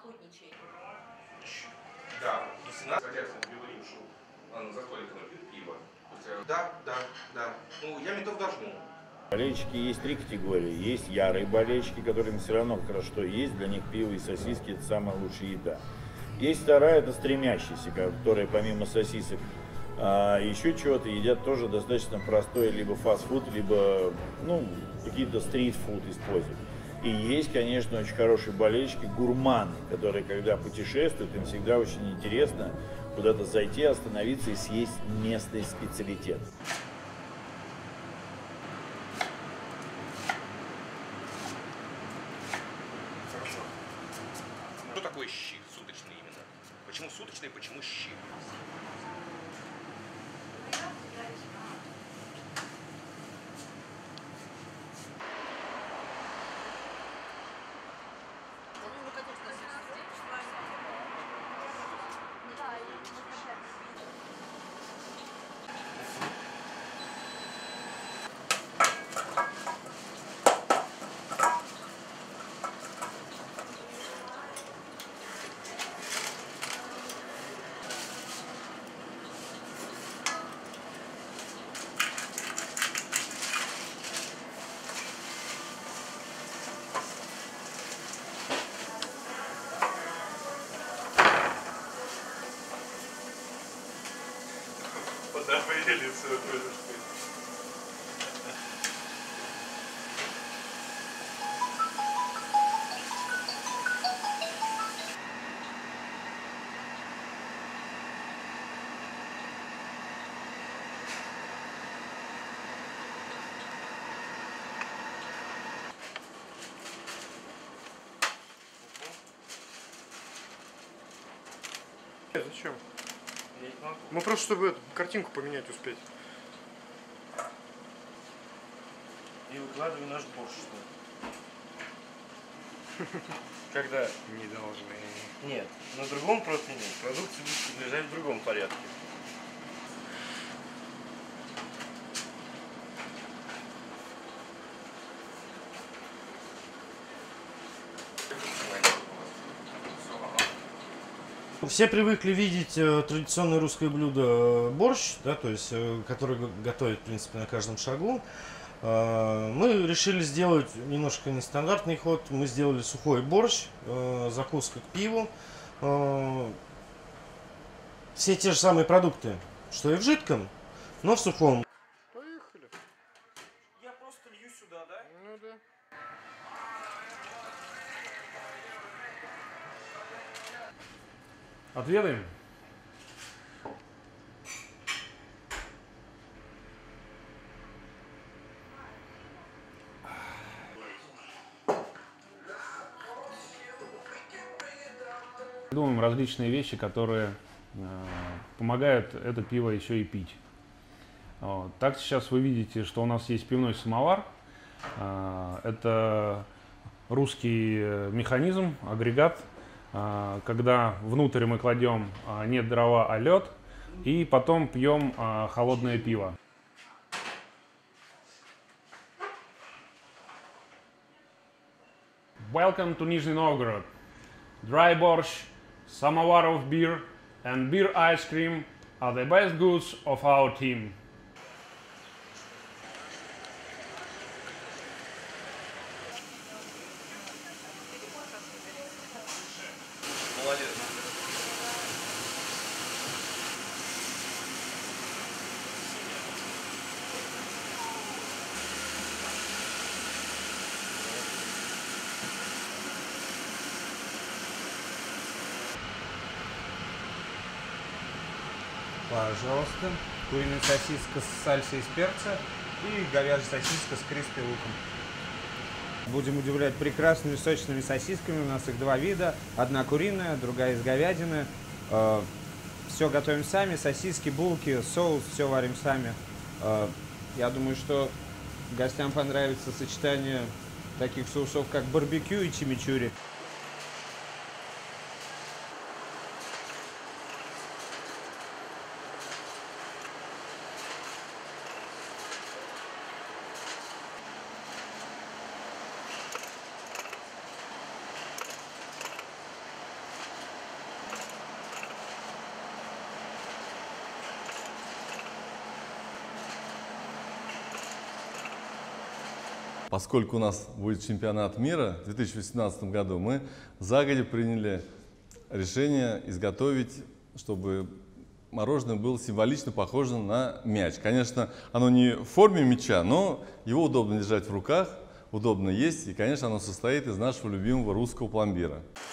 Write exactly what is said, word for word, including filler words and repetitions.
охотничий. Да, если нас хозяйственно говорим, что он за столиком пьет пиво. Да, да, да. Ну, я метов дожму. Болельщики есть три категории. Есть ярые болельщики, которым все равно хорошо есть. Для них пиво и сосиски – это самая лучшая еда. Есть вторая – это стремящиеся, которые помимо сосисок а, еще чего-то едят тоже достаточно простой либо фастфуд, либо ну, какие-то стрит-фуд используют. И есть, конечно, очень хорошие болельщики, гурманы, которые, когда путешествуют, им всегда очень интересно куда-то зайти, остановиться и съесть местный специалитет. Что такое щи? Суточный именно. Почему суточный, почему щи? Да, поели все это. Зачем? Мы просто, чтобы эту картинку поменять успеть. И выкладывай наш борщ, что ли? Когда? Не должны. Нет, на другом противне продукция будет лежать в другом порядке. Все привыкли видеть э, традиционное русское блюдо э, борщ, да, то есть, э, который готовят, в принципе, на каждом шагу. Э, мы решили сделать немножко нестандартный ход. Мы сделали сухой борщ, э, закуска к пиву. Э, все те же самые продукты, что и в жидком, но в сухом. Поехали. Я просто лью сюда, да? Ну да. Отведаем? Думаем различные вещи, которые э, помогают это пиво еще и пить. Вот. Так сейчас вы видите, что у нас есть пивной самовар. Э, это русский механизм, агрегат, когда внутрь мы кладем не дрова, а лед, и потом пьем холодное пиво. Welcome to Nizhny Novgorod. Dry borscht, samovar of beer and beer ice cream are the best goods of our team. Молодец. Пожалуйста. Куриная сосиска с сальсой из перца и говяжья сосиска с криспи луком. Будем удивлять прекрасными сочными сосисками. У нас их два вида. Одна куриная, другая из говядины. Все готовим сами. Сосиски, булки, соус, все варим сами. Я думаю, что гостям понравится сочетание таких соусов, как барбекю и чимичури. Поскольку у нас будет чемпионат мира в две тысячи восемнадцатом году, мы загодя приняли решение изготовить, чтобы мороженое было символично похоже на мяч. Конечно, оно не в форме мяча, но его удобно держать в руках, удобно есть, и, конечно, оно состоит из нашего любимого русского пломбира.